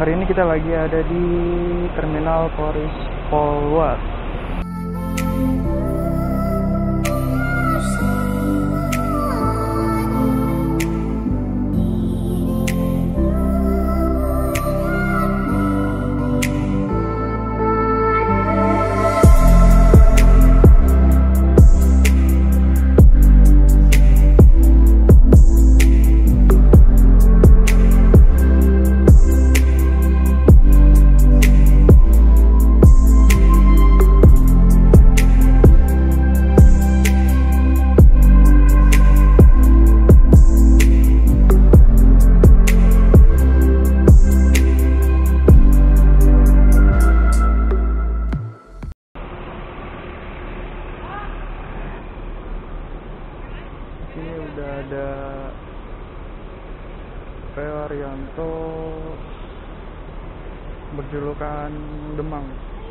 Hari ini kita lagi ada di Terminal Polres Polwat. Ini udah ada PO Haryanto berjulukan Demang.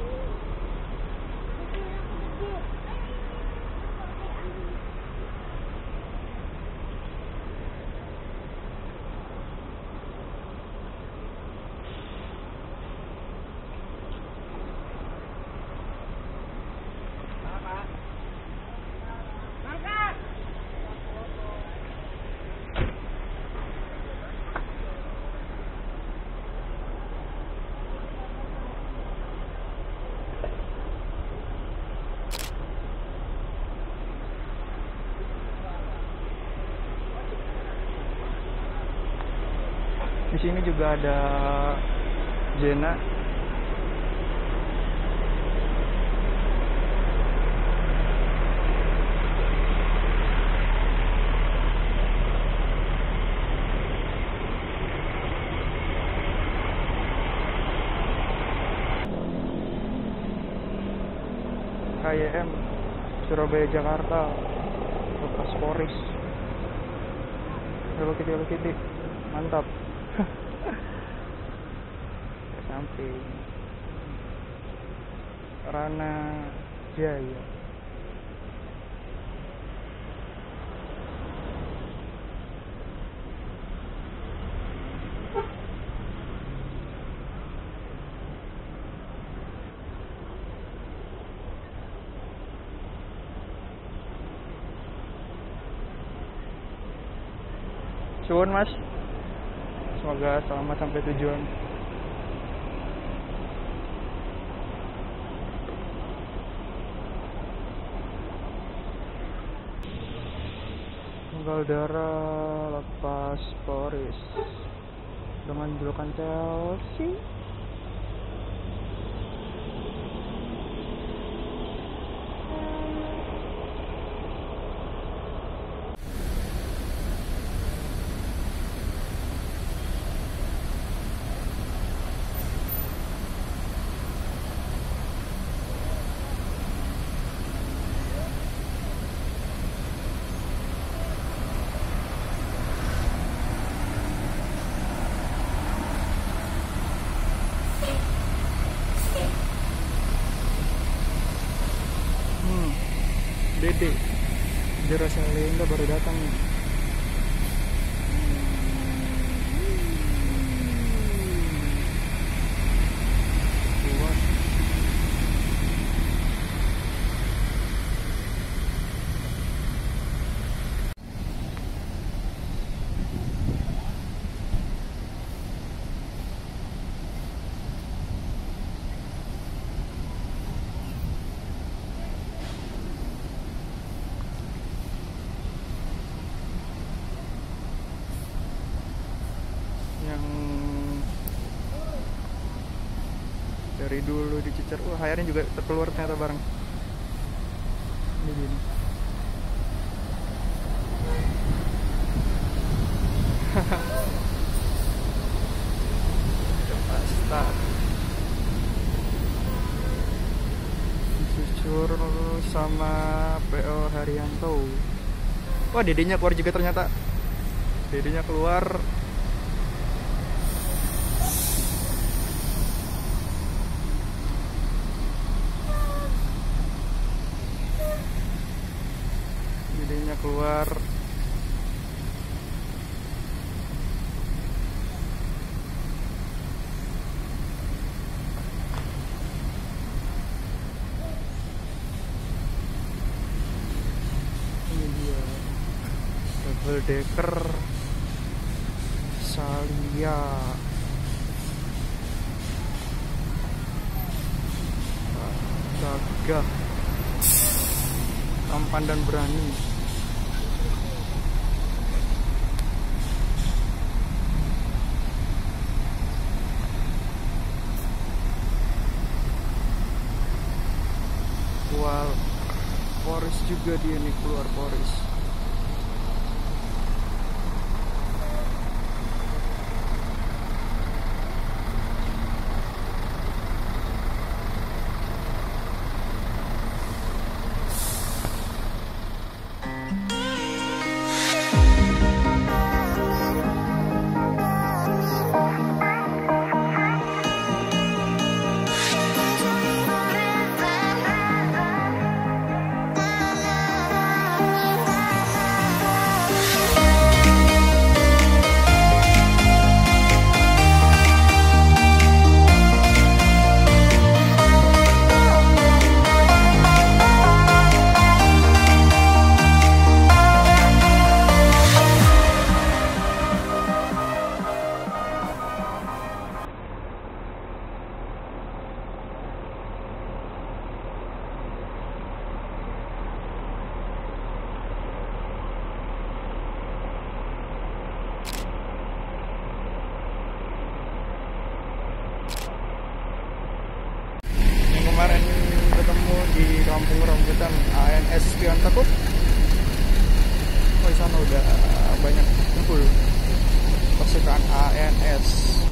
Di sini juga ada Jena. KYM Surabaya Jakarta lepas Polres. Hello Kitty, mantap. Samping Rana Jaya. Suwun Mas, semoga selamat sampai tujuan. Tanggal darah lepas Polres dengan julukan Chelsea. Dede Jerasa Lenda baru datang nih. Kuat. Yang dari dulu dicecer, wah akhirnya juga terkeluar ternyata bareng. Ini gini. Pasta disucur sama PO Haryanto. Wah, dedenya keluar juga ternyata. Dedenya keluar. Dedenya keluar. double decker Salia. Gagah, tampan dan berani. Wal poris juga dia nih, keluar poris. Kemarin ketemu di Kampung Rambutan ANS Pion Tekuk. Oh, di sana udah banyak kumpul pasukan ANS.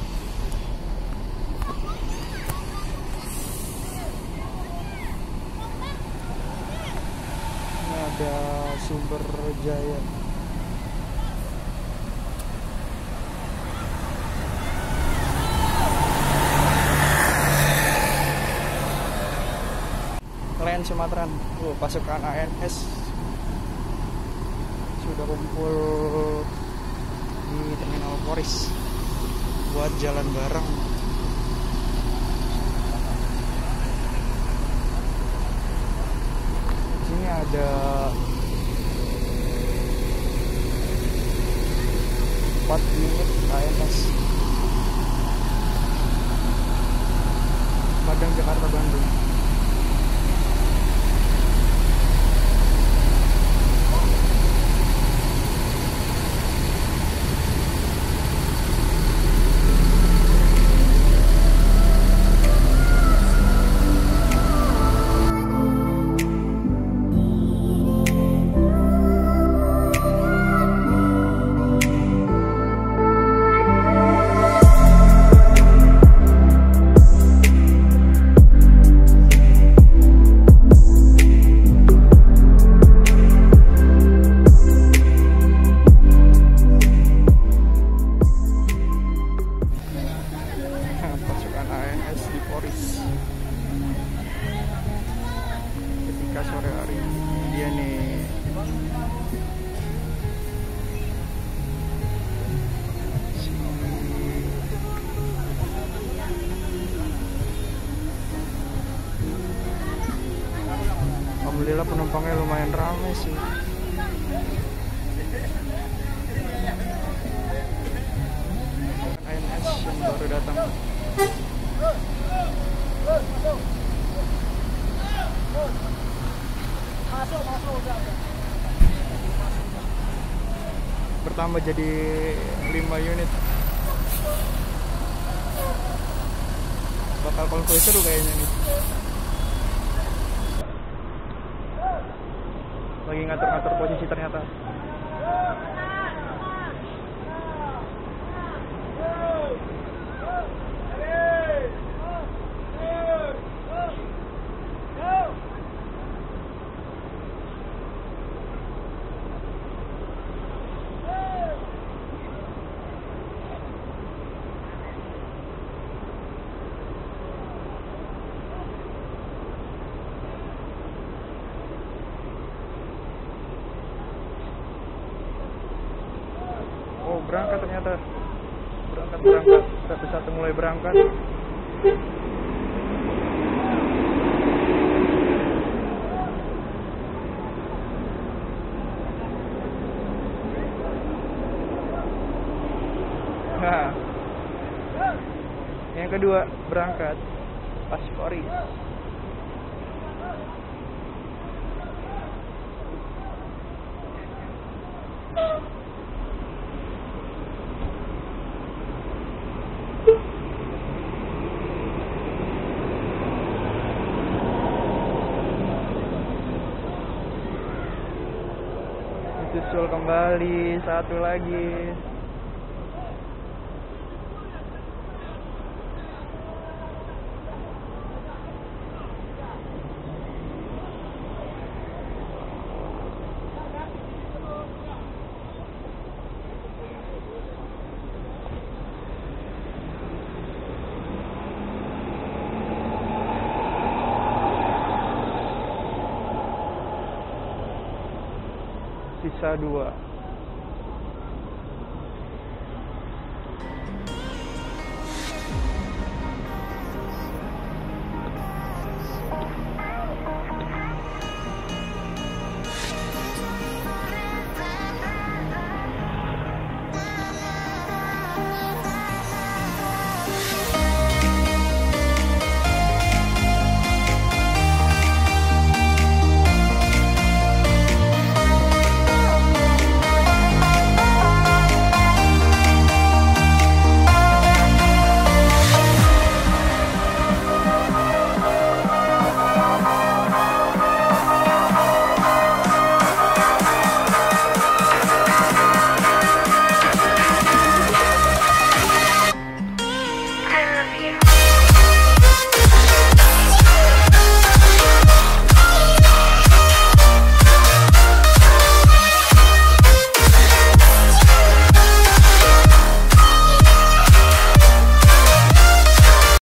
Ini ada Sumber Jaya. Kalian Sumatran, pasukan ANS sudah kumpul di Terminal Poris buat jalan bareng. Sini ada 4 unit ANS Padang, Jakarta, Bandung. Ketika sore hari dia nih alhamdulillah penumpangnya lumayan ramai sih. ANS yang baru datang. Bertambah jadi 5 unit. Bakal konvoy seru kayaknya nih. Lagi ngatur-ngatur posisi ternyata. Berangkat ternyata, berangkat satu-satu mulai berangkat. Yang kedua berangkat Pasporis. Disusul kembali satu lagi. Sisa 2. I love you.